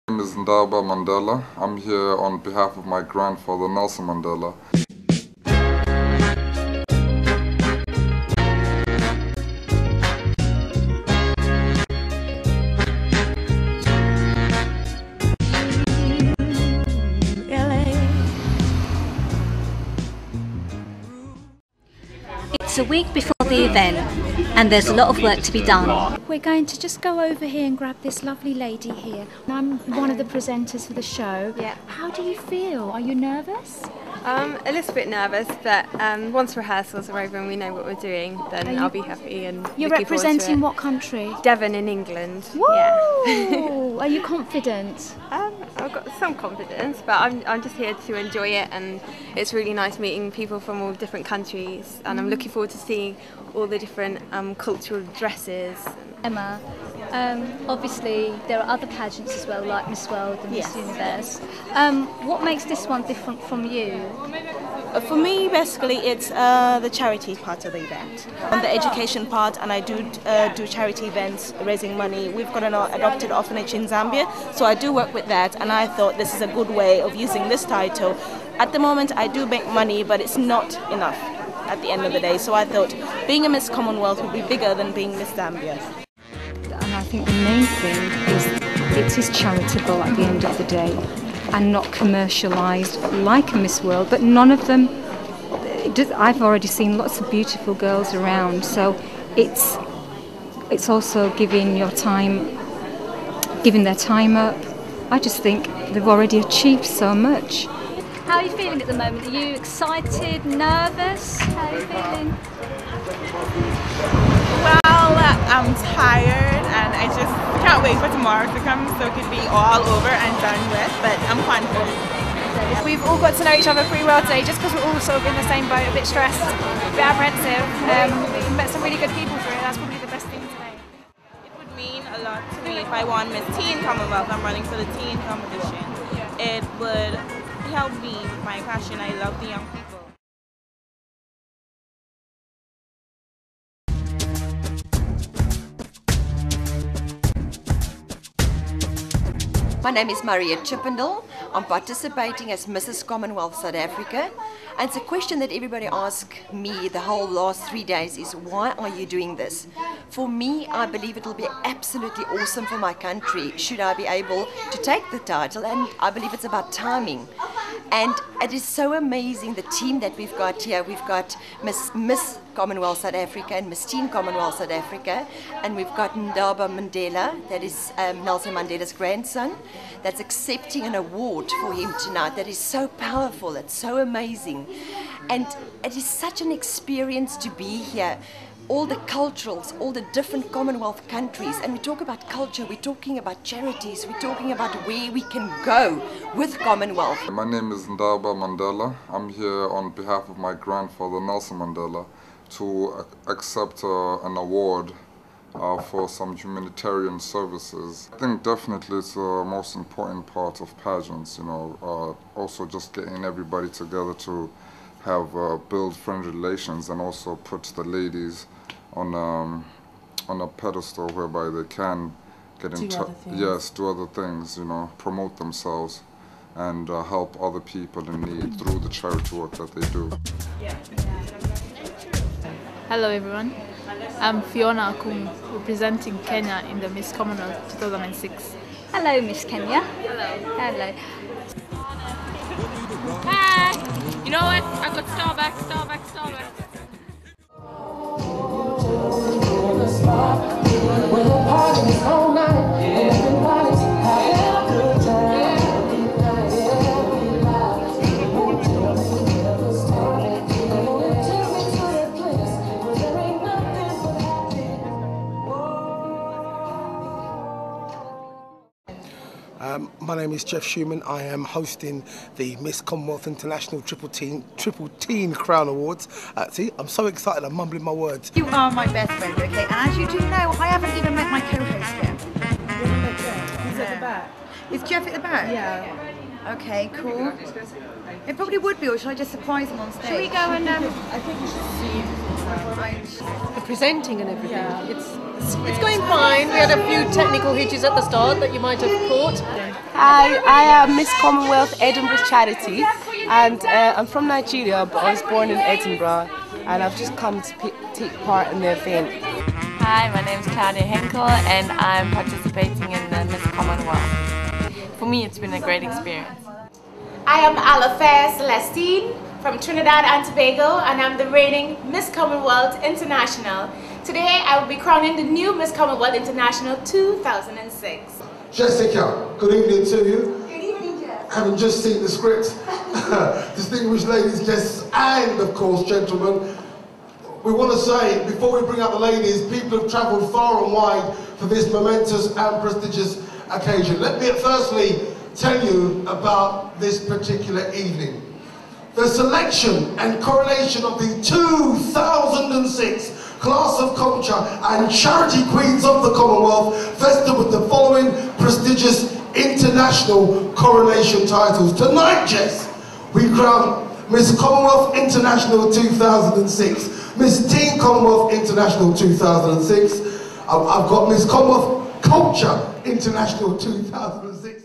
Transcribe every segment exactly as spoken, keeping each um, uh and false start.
My name is Mandela. I'm here on behalf of my grandfather Nelson Mandela. It's a week before the event and there's a lot of work to be done. We're going to just go over here and grab this lovely lady here. I'm one of the presenters for the show. Yeah. How do you feel? Are you nervous? Um, a little bit nervous, but um, once rehearsals are over and we know what we're doing, then Are you- I'll be happy and You're looking forward to representing it. what country? Devon in England. Woo! Yeah. Are you confident? um, I've got some confidence, but I'm, I'm just here to enjoy it, and it's really nice meeting people from all different countries, and I'm looking forward to seeing all the different um, cultural dresses. Emma, um, obviously there are other pageants as well, like Miss World and Miss Yes. Universe. Um, what makes this one different from you? Uh, For me, basically, it's uh, the charity part of the event. On the education part, and I do uh, do charity events, raising money. We've got an uh, adopted orphanage in Zambia, so I do work with that, and I thought this is a good way of using this title. At the moment, I do make money, but it's not enough at the end of the day, so I thought being a Miss Commonwealth would be bigger than being Miss Zambia. And I think the main thing is it is charitable at the end of the day and not commercialised like a Miss World, but none of them, it does, I've already seen lots of beautiful girls around, so it's it's also giving your time, giving their time up. I just think they've already achieved so much. How are you feeling at the moment? Are you excited, nervous? How are you feeling? Well, I'm tired and I just can't wait for tomorrow to come so it could be all over and done with, but I'm confident. We've all got to know each other pretty well today, just because we're all sort of in the same boat, a bit stressed, a bit apprehensive. Um, we've met some really good people through it, that's probably the best thing today. It would mean a lot to me if I won Miss Teen Commonwealth. I'm running for the teen competition. It would help me with my passion. I love the young people. My name is Maria Chippendale. I'm participating as Missus Commonwealth South Africa. And it's a question that everybody asks me the whole last three days is, why are you doing this? For me, I believe it will be absolutely awesome for my country should I be able to take the title, and I believe it's about timing. And it is so amazing, the team that we've got here. We've got Miss, Miss Commonwealth South Africa and Miss Teen Commonwealth South Africa, and we've got Ndaba Mandela, that is um, Nelson Mandela's grandson, that's accepting an award for him tonight. That is so powerful, it's so amazing. And it is such an experience to be here. All the cultures, all the different Commonwealth countries, and we talk about culture, we're talking about charities, we're talking about where we can go with Commonwealth. My name is Ndaba Mandela. I'm here on behalf of my grandfather Nelson Mandela to ac accept uh, an award uh, for some humanitarian services. I think definitely it's the most important part of pageants, you know, uh, also just getting everybody together to have uh, build friend relations and also put the ladies on um, on a pedestal whereby they can get in touch. Yes, do other things, you know, promote themselves and uh, help other people in need through the charity work that they do. Hello everyone, I'm Fiona Akum, representing Kenya in the Miss Commonwealth two thousand six. Hello, Miss Kenya. Hello. Hello. Hi! You know what? I got Starbucks, Starbucks, Starbucks. Um, my name is Jeff Schumann. I am hosting the Miss Commonwealth International Triple Teen Triple Teen Crown Awards. Uh, see, I'm so excited, I'm mumbling my words. You are my best friend, okay? And as you do know, I haven't even met my co-host yet. He's at the back. Is Jeff at the back? Yeah. Okay, cool. It probably would be, or should I just surprise him on stage? Should we go and um, I think we should see Right. the presenting and everything. Yeah. It's It's going fine. We had a few technical hitches at the start that you might have caught. Hi, I am Miss Commonwealth Edinburgh Charity, and uh, I'm from Nigeria, but I was born in Edinburgh, and I've just come to pick, take part in the event. Hi, my name is Claudia Henkel, and I'm participating in the Miss Commonwealth. For me, it's been a great experience. I am Alafair Celestine from Trinidad and Tobago, and I'm the reigning Miss Commonwealth International. Today, I will be crowning the new Miss Commonwealth International two thousand six. Jessica, good evening to you. Good evening, Jeff. Having just seen the script, distinguished ladies, guests, and of course, gentlemen, we want to say, before we bring out the ladies, people have travelled far and wide for this momentous and prestigious occasion. Let me firstly tell you about this particular evening. The selection and coronation of the two thousand six Class of Culture and Charity Queens of the Commonwealth, vested with the following prestigious international coronation titles. Tonight, Jess, we crown Miss Commonwealth International two thousand six, Miss Teen Commonwealth International two thousand six, I've, I've got Miss Commonwealth Culture International two thousand six.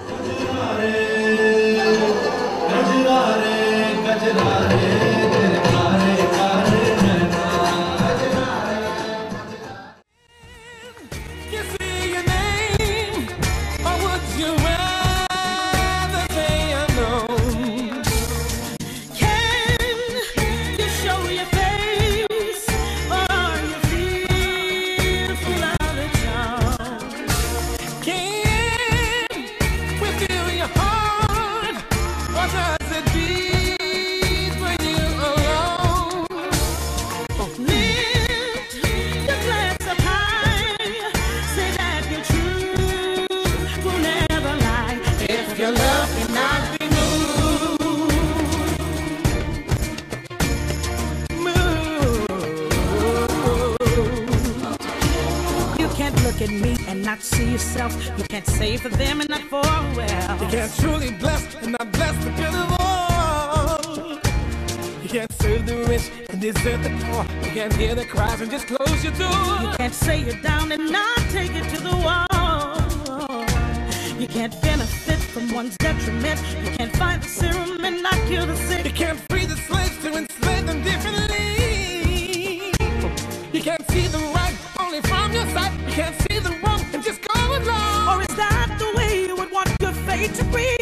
At me and not see yourself. You can't say for them and not for well. You can't truly bless and not bless the good of all. You can't serve the rich and desert the poor. You can't hear the cries and just close your door. You can't say you're down and not take it to the wall. You can't benefit from one's detriment. You can't find the serum and not cure the sick. You can't free the slaves to enslave them differently. You can't see the right only from your sight. You can't see the wrong and just go along. Or is that the way you would want your fate to be?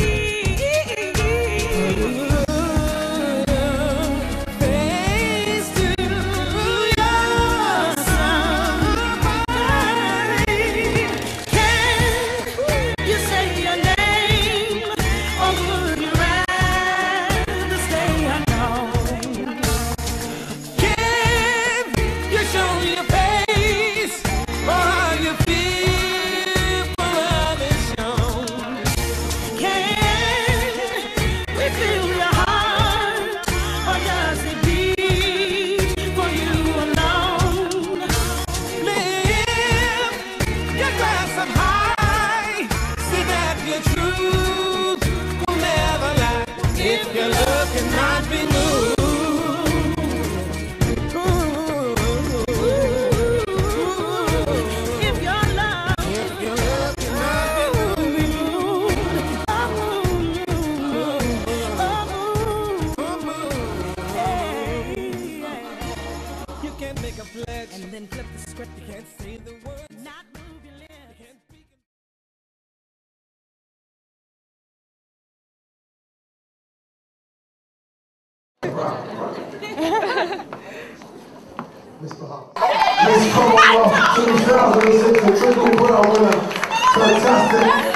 Miss Commonwealth two thousand six, the Triple Crown winner. Fantastic.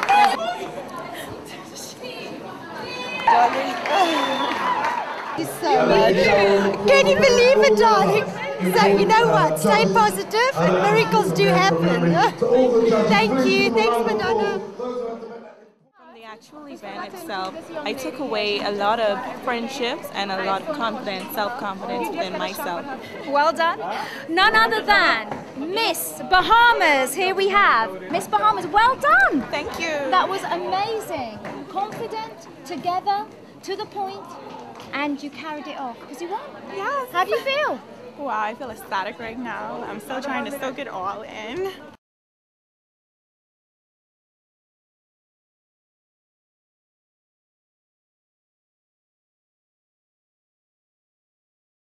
Thank you so much. Can you believe it, darling? So, you know what? Stay positive and miracles do happen. Thank you. Thanks, Madonna. From the actual event itself, I took away a lot of friendships and a lot of confidence, self-confidence within myself. Well done. None other than Miss Bahamas. Here we have Miss Bahamas. Well done. Thank you. That was amazing. Confident, together, to the point, and you carried it off because you won. Yes. How do you feel? Wow, I feel ecstatic right now. I'm still trying to soak it all in.